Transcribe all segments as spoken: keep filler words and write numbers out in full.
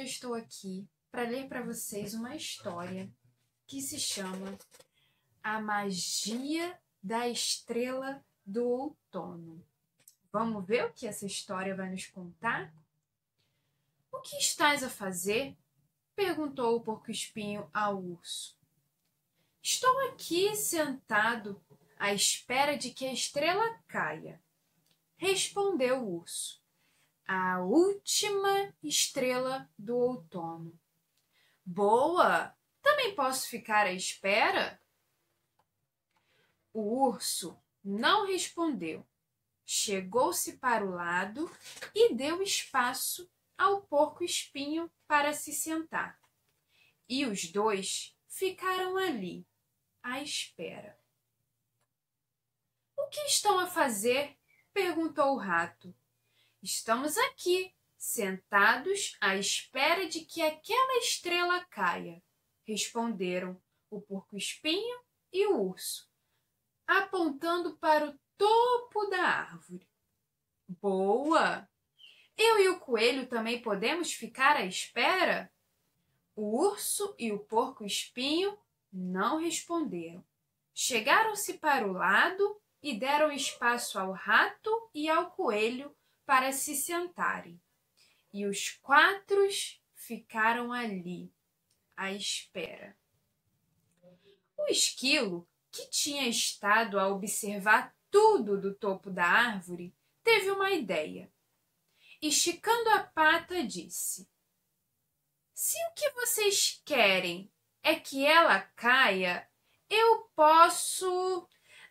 estou aqui para ler para vocês uma história que se chama A Magia da Estrela do Outono. Vamos ver o que essa história vai nos contar? O que estás a fazer? Perguntou o porco-espinho ao urso. Estou aqui sentado à espera de que a estrela caia, respondeu o urso. A última estrela do outono. Boa! Também posso ficar à espera? O urso não respondeu. Chegou-se para o lado e deu espaço ao porco-espinho para se sentar. E os dois ficaram ali, à espera. O que estão a fazer? Perguntou o rato. Estamos aqui, sentados à espera de que aquela estrela caia, responderam o porco-espinho e o urso, apontando para o topo da árvore. Boa! Eu e o coelho também podemos ficar à espera? O urso e o porco-espinho não responderam. Chegaram-se para o lado e deram espaço ao rato e ao coelho para se sentarem. E os quatro ficaram ali, à espera. O esquilo, que tinha estado a observar tudo do topo da árvore, teve uma ideia. Esticando a pata, disse: Se o que vocês querem é que ela caia, eu posso...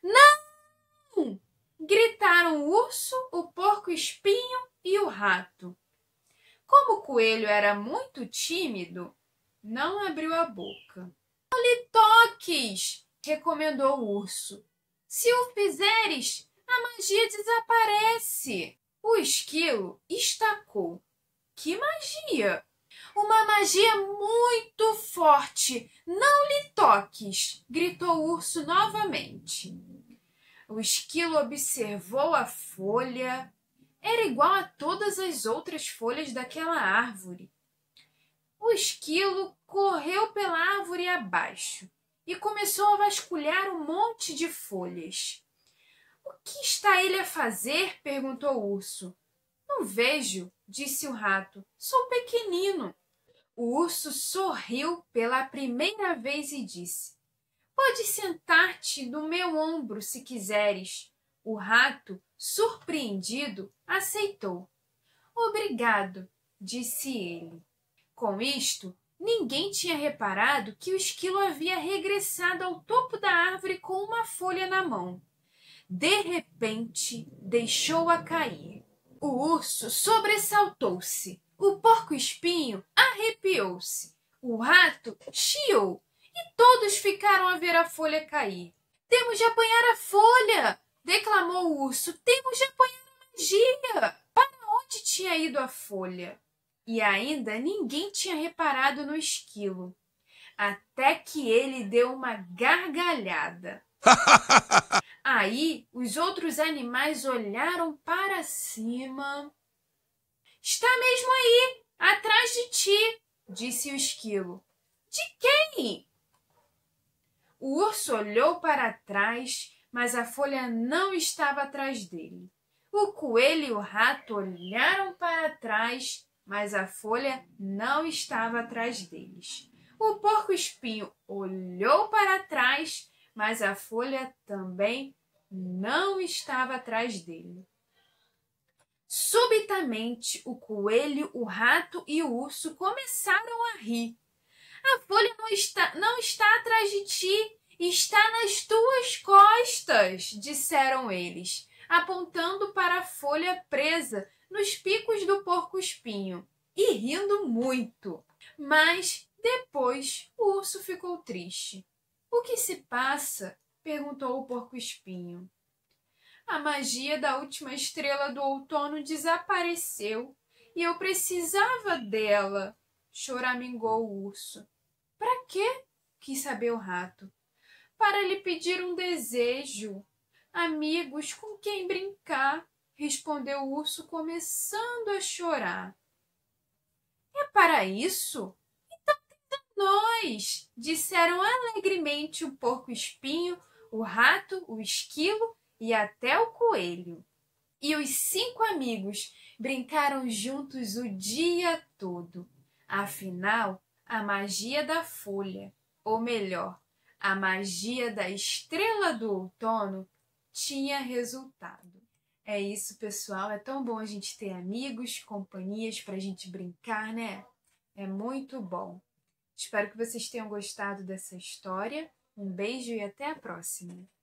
Não! Gritaram o urso, o porco-espinho e o rato. Como o coelho era muito tímido, não abriu a boca. Não lhe toques, recomendou o urso. Se o fizeres, a magia desaparece. O esquilo estacou. Que magia? Uma magia muito forte. Não lhe toques, gritou o urso novamente. O esquilo observou a folha. Era igual a todas as outras folhas daquela árvore. O esquilo correu pela árvore abaixo e começou a vasculhar um monte de folhas. O que está ele a fazer? Perguntou o urso. Não vejo, disse o rato. Sou pequenino. O urso sorriu pela primeira vez e disse: Pode sentar-te no meu ombro se quiseres. O rato, surpreendido, aceitou. Obrigado, disse ele. Com isto, ninguém tinha reparado que o esquilo havia regressado ao topo da árvore com uma folha na mão. De repente, deixou-a cair. O urso sobressaltou-se. O porco-espinho arrepiou-se. O rato chiou. E todos ficaram a ver a folha cair. Temos de apanhar a folha! Declamou o urso. Temos de apanhar a magia! Para onde tinha ido a folha? E ainda ninguém tinha reparado no esquilo. Até que ele deu uma gargalhada. Aí os outros animais olharam para cima. Está mesmo aí, atrás de ti, disse o esquilo. De quem? O urso olhou para trás, mas a folha não estava atrás dele. O coelho e o rato olharam para trás, mas a folha não estava atrás deles. O porco-espinho olhou para trás, mas a folha também não estava atrás dele. Subitamente, o coelho, o rato e o urso começaram a rir. A folha não está, não está atrás de ti, está nas tuas costas, disseram eles, apontando para a folha presa nos picos do porco-espinho e rindo muito. Mas depois o urso ficou triste. O que se passa? Perguntou o porco-espinho. A magia da última estrela do outono desapareceu e eu precisava dela, choramingou o urso. Para quê? Quis saber o rato. Para lhe pedir um desejo. Amigos com quem brincar, respondeu o urso, começando a chorar. É para isso? Nós! Disseram alegremente o porco-espinho, o rato, o esquilo e até o coelho. E os cinco amigos brincaram juntos o dia todo. Afinal, a magia da folha, ou melhor, a magia da estrela do outono, tinha resultado. É isso, pessoal. É tão bom a gente ter amigos, companhias para a gente brincar, né? É muito bom. Espero que vocês tenham gostado dessa história. Um beijo e até a próxima!